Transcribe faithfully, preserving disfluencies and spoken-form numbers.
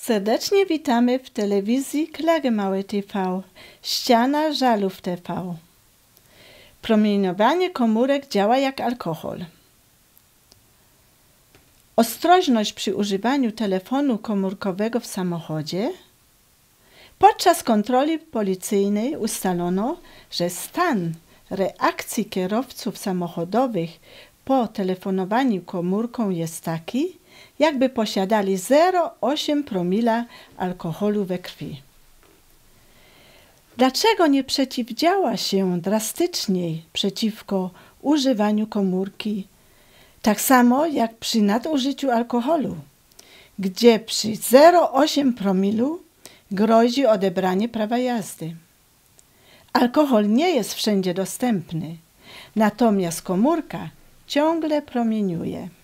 Serdecznie witamy w telewizji Klage Małe T V, ściana żalów T V. Promieniowanie komórek działa jak alkohol. Ostrożność przy używaniu telefonu komórkowego w samochodzie. Podczas kontroli policyjnej ustalono, że stan reakcji kierowców samochodowych po telefonowaniu komórką jest taki, jakby posiadali zero przecinek osiem promila alkoholu we krwi. Dlaczego nie przeciwdziała się drastyczniej przeciwko używaniu komórki, tak samo jak przy nadużyciu alkoholu, gdzie przy zero przecinek osiem promilu grozi odebranie prawa jazdy? Alkohol nie jest wszędzie dostępny, natomiast komórka ciągle promieniuje.